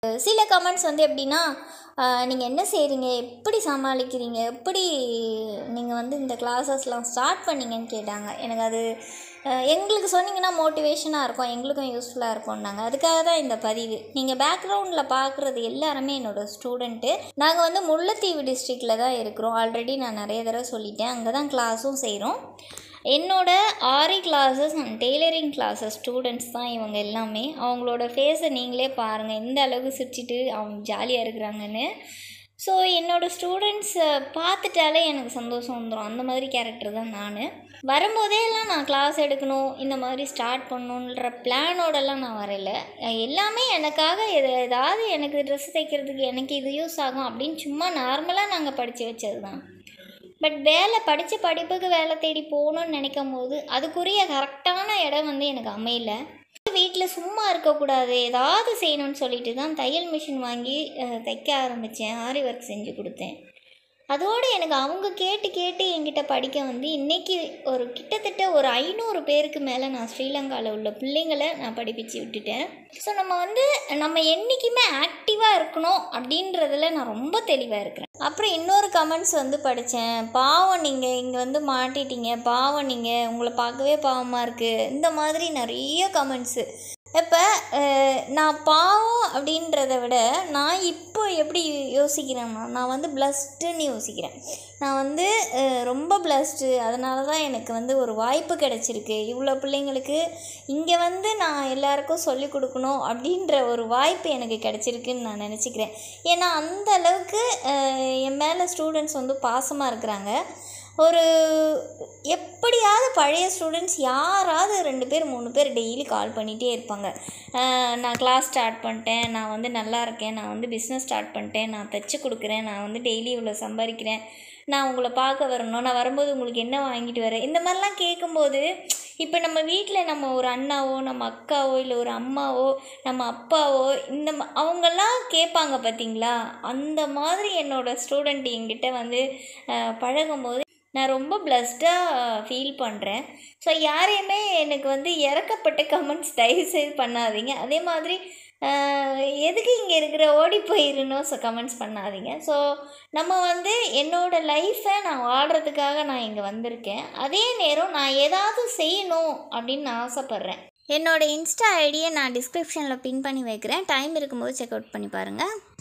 சில கமெண்ட்ஸ் வந்து எப்படின்னா, நீங்கள் என்ன செய்கிறீங்க, எப்படி சமாளிக்கிறீங்க, எப்படி நீங்கள் வந்து இந்த கிளாஸஸ்லாம் ஸ்டார்ட் பண்ணீங்கன்னு கேட்டாங்க. எனக்கு அது எங்களுக்கு சொன்னீங்கன்னா மோட்டிவேஷனாக இருக்கும், எங்களுக்கும் யூஸ்ஃபுல்லாக இருக்கும்னாங்க. அதுக்காக தான் இந்த பதிவு. நீங்கள் பேக்ரவுண்டில் பார்க்குறது எல்லாருமே என்னோடய ஸ்டூடெண்ட்டு. நாங்கள் வந்து முல்லைத்தீவு டிஸ்ட்ரிக்டில் தான் இருக்கிறோம். ஆல்ரெடி நான் நிறைய தடவை சொல்லிட்டேன். அங்கே தான் கிளாஸும் செய்கிறோம். என்னோட aari classes and tailoring classes students தான் இவங்க எல்லாமே. அவங்களோட ஃபேஸை நீங்களே பாருங்கள், எந்த அளவுக்கு சிரிச்சிட்டு அவங்க ஜாலியாக இருக்கிறாங்கன்னு. ஸோ என்னோடய ஸ்டூடெண்ட்ஸை பார்த்துட்டாலே எனக்கு சந்தோஷம் வந்துடும். அந்த மாதிரி கேரக்டர் தான் நான். வரும்போதே எல்லாம் நான் கிளாஸ் எடுக்கணும், இந்த மாதிரி ஸ்டார்ட் பண்ணணுன்ற பிளானோடலாம் நான் வரல. எல்லாமே எனக்காக ஏதாவது எனக்கு ட்ரெஸ் தைக்கிறதுக்கு எனக்கு இது யூஸ் ஆகும் அப்படின்னு சும்மா நார்மலாக நாங்கள் படித்து வச்சது தான். பட் படித்த படிப்புக்கு வேலை தேடி போகணுன்னு நினைக்கும் போது அதுக்குரிய கரெக்டான இடம் வந்து எனக்கு அமையல. வீட்டில் சும்மா இருக்கக்கூடாது, ஏதாவது செய்யணும்னு சொல்லிட்டு தான் தையல் மிஷின் வாங்கி தைக்க ஆரம்பித்தேன். ஆரி ஒர்க் செஞ்சு கொடுத்தேன். அதோடு எனக்கு அவங்க கேட்டு கேட்டு என்கிட்ட படிக்க வந்து இன்றைக்கி கிட்டத்தட்ட ஒரு 500 பேருக்கு மேலே நான் ஸ்ரீலங்காவில் உள்ள பிள்ளைங்களை நான் படிப்பிச்சு விட்டுட்டேன். ஸோ நம்ம என்றைக்குமே ஆக்டிவாக இருக்கணும் அப்படின்றதில் நான் ரொம்ப தெளிவாக இருக்கிறேன். அப்புறம் இன்னொரு கமெண்ட்ஸ் வந்து படித்தேன். பாவம் நீங்கள் இங்கே வந்து மாட்டிட்டீங்க, பாவம் நீங்கள், உங்களை பார்க்கவே பாவமாக இருக்குது, இந்த மாதிரி நிறைய கமெண்ட்ஸு. இப்போ நான் பாவம் அப்படின்றத விட நான் இப்போ எப்படி யோசிக்கிறேன்னா, நான் வந்து பிளஸ்டுன்னு யோசிக்கிறேன். நான் வந்து ரொம்ப பிளஸ்டு. அதனால தான் எனக்கு வந்து ஒரு வாய்ப்பு கிடச்சிருக்கு. இவ்வளோ பிள்ளைங்களுக்கு இங்கே வந்து நான் எல்லாருக்கும் சொல்லிக் கொடுக்கணும் அப்படின்ற ஒரு வாய்ப்பு எனக்கு கிடச்சிருக்குன்னு நான் நினச்சிக்கிறேன். ஏன்னா அந்த அளவுக்கு என் மேலே ஸ்டூடெண்ட்ஸ் வந்து பாசமாக இருக்கிறாங்க. எப்படியாவது பழைய ஸ்டூடெண்ட்ஸ் யாராவது 2 பேர் 3 பேர் டெய்லி கால் பண்ணிகிட்டே இருப்பாங்க. நான் கிளாஸ் ஸ்டார்ட் பண்ணிட்டேன், நான் வந்து நல்லா இருக்கேன், நான் வந்து பிஸ்னஸ் ஸ்டார்ட் பண்ணிட்டேன், நான் தைச்சி கொடுக்குறேன், நான் வந்து டெய்லி இவ்வளோ சம்பாதிக்கிறேன், நான் உங்களை பார்க்க வரணும், நான் வரும்போது உங்களுக்கு என்ன வாங்கிட்டு வரேன், இந்த மாதிரிலாம் கேட்கும்போது இப்போ நம்ம வீட்டில் நம்ம ஒரு அண்ணாவோ, நம்ம அக்காவோ, இல்லை ஒரு அம்மாவோ, நம்ம அப்பாவோ, அவங்கெல்லாம் கேட்பாங்க பார்த்தீங்களா, அந்த மாதிரி என்னோடய ஸ்டூடெண்ட் என்கிட்ட வந்து பழகும்போது நான் ரொம்ப பிளஸ்டாக ஃபீல் பண்ணுறேன். ஸோ யாரையுமே எனக்கு வந்து இறக்கப்பட்ட கமெண்ட்ஸ் தயவுசெய்து பண்ணாதீங்க. அதே மாதிரி எதுக்கு இங்கே இருக்கிற ஓடி போயிருந்தோம் கமெண்ட்ஸ் பண்ணாதீங்க. ஸோ நம்ம வந்து என்னோடய லைஃப்பை நான் வாழ்கிறதுக்காக நான் இங்கே வந்திருக்கேன். அதே நேரம் நான் ஏதாவது செய்யணும் அப்படின்னு நான் ஆசைப்பட்றேன். என்னோடய இன்ஸ்டா ஐடியை நான் டிஸ்கிரிப்ஷனில் பின் பண்ணி வைக்கிறேன். டைம் இருக்கும்போது செக் அவுட் பண்ணி பாருங்கள்.